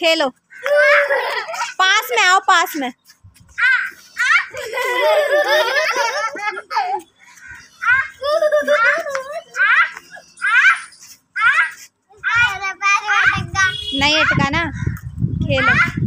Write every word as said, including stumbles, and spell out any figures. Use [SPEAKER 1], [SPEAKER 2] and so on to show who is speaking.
[SPEAKER 1] खेलो, पास में आओ, पास में। नहीं अटका ना, खेलो।